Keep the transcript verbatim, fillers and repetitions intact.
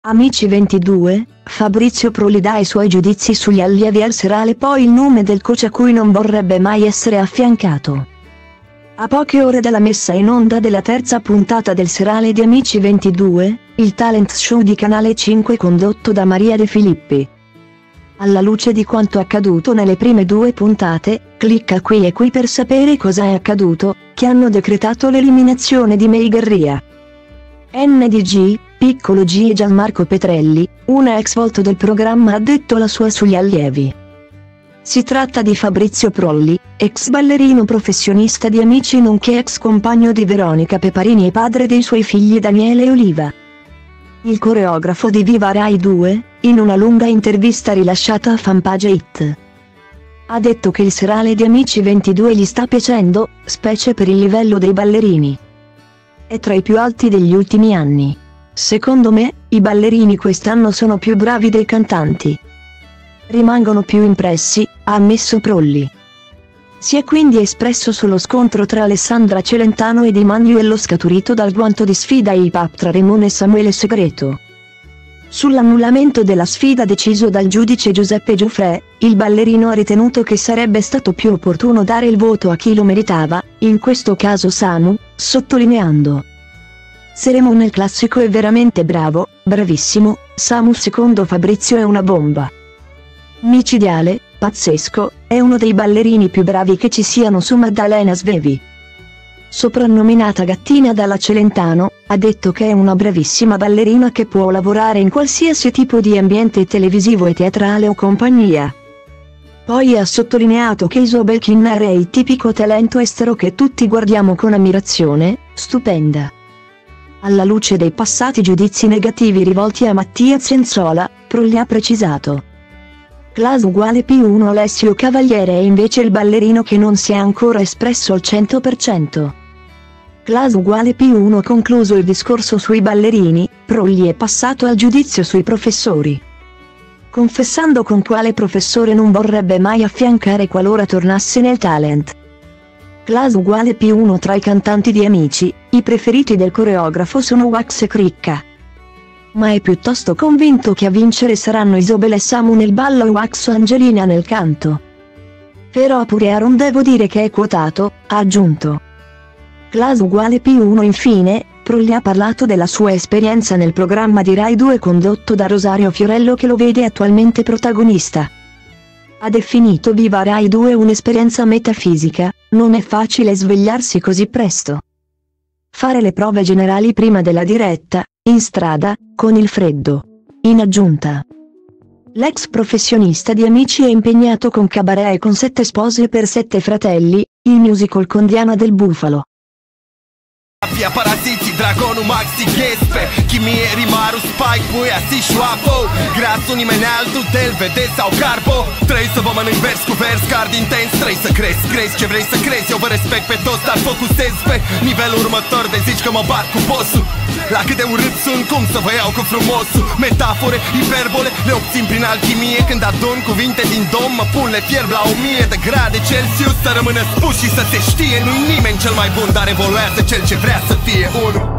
Amici ventidue, Fabrizio Prolli dà i suoi giudizi sugli allievi al serale, poi il nome del coach a cui non vorrebbe mai essere affiancato. A poche ore dalla messa in onda della terza puntata del serale di Amici ventidue, il talent show di Canale cinque condotto da Maria De Filippi. Alla luce di quanto accaduto nelle prime due puntate, clicca qui e qui per sapere cosa è accaduto, che hanno decretato l'eliminazione di May Guerria. N D G, Piccolo G e Gianmarco Petrelli, una ex volto del programma, ha detto la sua sugli allievi. Si tratta di Fabrizio Prolli, ex ballerino professionista di Amici nonché ex compagno di Veronica Peparini e padre dei suoi figli Daniele e Oliva. Il coreografo di Viva Rai due, in una lunga intervista rilasciata a Fanpage It, ha detto che il serale di Amici ventidue gli sta piacendo, specie per il livello dei ballerini. È tra i più alti degli ultimi anni. Secondo me, i ballerini quest'anno sono più bravi dei cantanti. Rimangono più impressi, ha ammesso Prolli. Si è quindi espresso sullo scontro tra Alessandra Celentano ed Emanuello scaturito dal guanto di sfida hip hop tra Raimon e Samuele Segreto. Sull'annullamento della sfida deciso dal giudice Giuseppe Giuffre, il ballerino ha ritenuto che sarebbe stato più opportuno dare il voto a chi lo meritava, in questo caso Samu, sottolineando: "Se Raimon nel classico è veramente bravo, bravissimo, Samu secondo Fabrizio è una bomba. Micidiale, pazzesco, è uno dei ballerini più bravi che ci siano su Maddalena Svevi." Soprannominata gattina dalla Celentano, ha detto che è una bravissima ballerina che può lavorare in qualsiasi tipo di ambiente televisivo e teatrale o compagnia. Poi ha sottolineato che Isobel Kinnard è il tipico talento estero che tutti guardiamo con ammirazione, stupenda. Alla luce dei passati giudizi negativi rivolti a Mattia Zenzola, Prolli ha precisato: "Class uguale P uno Alessio Cavaliere è invece il ballerino che non si è ancora espresso al cento per cento. Class uguale P uno". Concluso il discorso sui ballerini, Prolli è passato al giudizio sui professori, confessando con quale professore non vorrebbe mai affiancare qualora tornasse nel talent. Class uguale P uno tra i cantanti di Amici, i preferiti del coreografo sono Wax e Cricca. Ma è piuttosto convinto che a vincere saranno Isobel e Samu nel ballo e Wax o Angelina nel canto. Però pure Aaron devo dire che è quotato, ha aggiunto. Class uguale P uno. Infine, Prolli ha parlato della sua esperienza nel programma di Rai due condotto da Rosario Fiorello che lo vede attualmente protagonista. Ha definito Viva Rai due un'esperienza metafisica, non è facile svegliarsi così presto. Fare le prove generali prima della diretta, in strada, con il freddo. In aggiunta, l'ex professionista di Amici è impegnato con Cabaret e con Sette spose per sette fratelli, il musical con Diana del Bufalo. Via paraziții, dragonul maxi ghespe Chimie, rimarul, spike, puia, si șoapă Grasul nimeni altul, del vede sau carbo Trei să vă mănânc vers cu vers, card intens Trei să crezi, crezi ce vrei să crezi Eu vă respect pe toți, dar focusez pe nivelul următor De zici că mă bat cu bossul La cât de urât sunt, cum să vă iau cu frumosul Metafore, hiperbole, le obțin prin alchimie Când adun cuvinte din dom, mă pun, le fierb la o mie de grade Celsius Să rămână spus și să se știe Nu-i nimeni cel mai bun, dar evoluează cel ce vrea să fie unul.